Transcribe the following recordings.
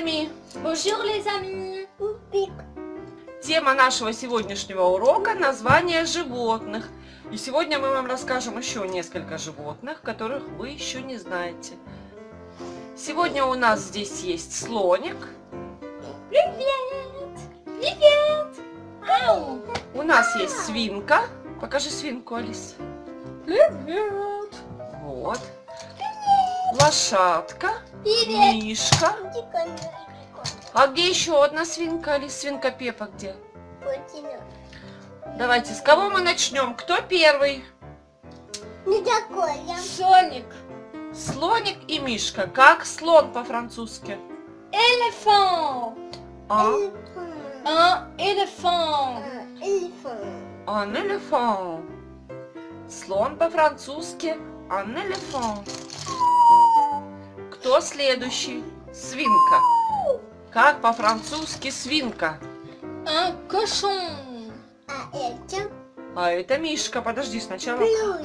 amis! Bonjour les amis! Тема нашего сегодняшнего урока – название животных. И сегодня мы вам расскажем еще несколько животных, которых вы еще не знаете. Сегодня у нас здесь есть слоник. Привет! Привет! Ау! У нас есть свинка. Покажи свинку, Алис. Привет! Вот. Лошадка. Привет! Мишка. А где еще одна свинка, Алис? Свинка Пеппа где? Давайте, с кого мы начнем? Кто первый? Соник! Слоник и Мишка. Как слон по-французски? Éléphant! Un Éléphant! éléphant. Слон по-французски un éléphant. Кто следующий? Свинка. Как по-французски свинка? Un cochon! А это Мишка. Подожди, сначала...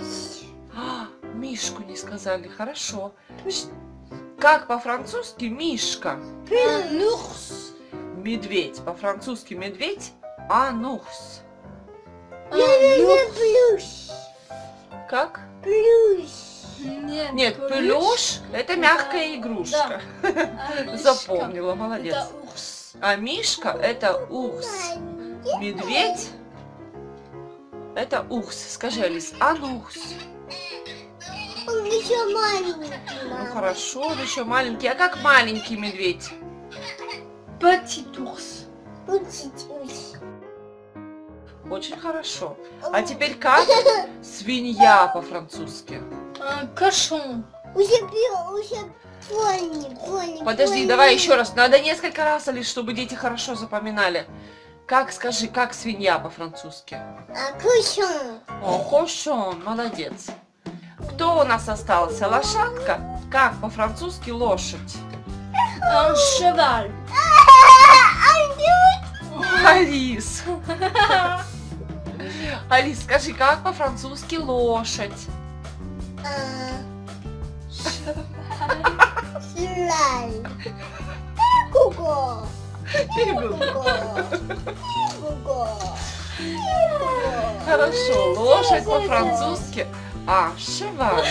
Мишку не сказали. Хорошо. Как по-французски Мишка? Un ours! Медведь. По-французски медведь un ours. Как? Нет, плюш это мягкая игрушка. Запомнила, молодец. Это ours. А Мишка это урс. Медведь это урс. Скажи, Алис, анурс. Он еще маленький. Ну хорошо, он еще маленький. А как маленький медведь? Petit ours. Очень хорошо. А теперь как свинья по-французски? Un cochon. Уже пони. Подожди, давай еще раз. Надо несколько раз, Алис, чтобы дети хорошо запоминали. Как, скажи, как свинья по-французски? Кушон. О, кошон, молодец. Кто у нас остался? Лошадка? Как по-французски лошадь? Un cheval. Алис. Алис, скажи, как по-французски лошадь? Слай. Куко. Хорошо, лошадь по-французски. А, шеваль.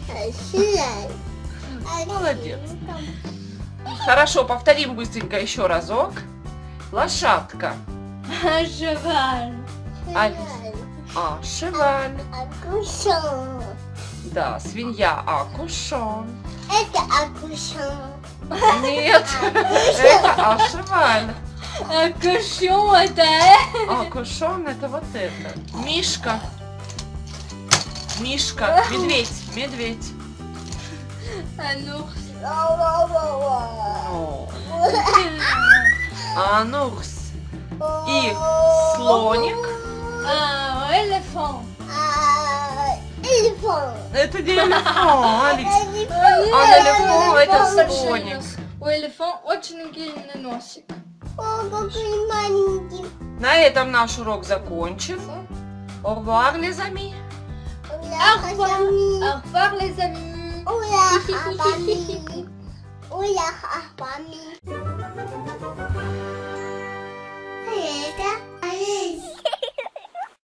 Молодец. Хорошо, повторим быстренько еще разок. Лошадка. Un cheval. Алис. А, шеваль. Акушон. Да, свинья. А, кушон. Это акушон. Нет, это а, шеваль. Un cochon, это... А, кушон это вот это. Мишка. Мишка. Медведь. Un ours. О. Анурс. И слоник. Un éléphant. Это не элефант, Алис. Элефант это слоник. У элефанта очень длинный носик. О, какой маленький. На этом наш урок закончен. Au revoir, les amis. Au revoir les amis. Уля, апами.